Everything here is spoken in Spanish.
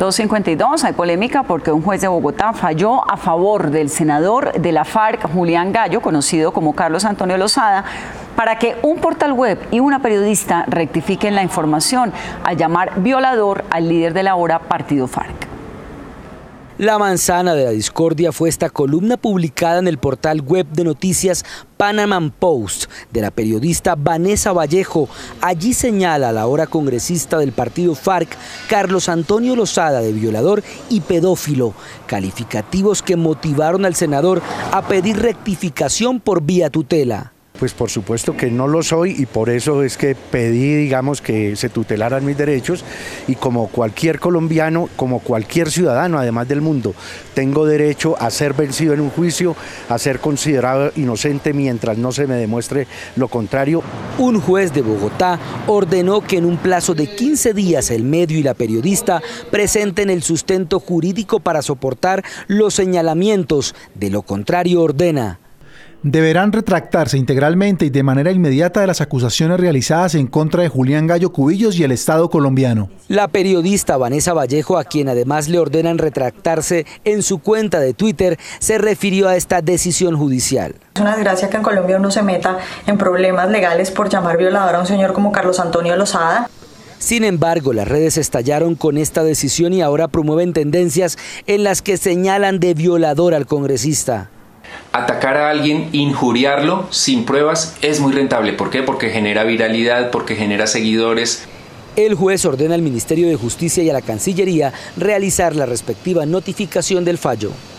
2:52, hay polémica porque un juez de Bogotá falló a favor del senador de la FARC, Julián Gallo, conocido como Carlos Antonio Lozada, para que un portal web y una periodista rectifiquen la información al llamar violador al líder del ahora partido FARC. La manzana de la discordia fue esta columna publicada en el portal web de noticias Panama Post de la periodista Vanessa Vallejo. Allí señala a la ahora congresista del partido FARC, Carlos Antonio Lozada, de violador y pedófilo, calificativos que motivaron al senador a pedir rectificación por vía tutela. Pues por supuesto que no lo soy y por eso es que pedí, digamos, que se tutelaran mis derechos y como cualquier colombiano, como cualquier ciudadano, además del mundo, tengo derecho a ser vencido en un juicio, a ser considerado inocente mientras no se me demuestre lo contrario. Un juez de Bogotá ordenó que en un plazo de 15 días el medio y la periodista presenten el sustento jurídico para soportar los señalamientos, de lo contrario ordena: deberán retractarse integralmente y de manera inmediata de las acusaciones realizadas en contra de Julián Gallo Cubillos y el Estado colombiano. La periodista Vanessa Vallejo, a quien además le ordenan retractarse en su cuenta de Twitter, se refirió a esta decisión judicial. Es una desgracia que en Colombia uno se meta en problemas legales por llamar violador a un señor como Carlos Antonio Lozada. Sin embargo, las redes estallaron con esta decisión y ahora promueven tendencias en las que señalan de violador al congresista. Atacar a alguien, injuriarlo sin pruebas es muy rentable. ¿Por qué? Porque genera viralidad, porque genera seguidores. El juez ordena al Ministerio de Justicia y a la Cancillería realizar la respectiva notificación del fallo.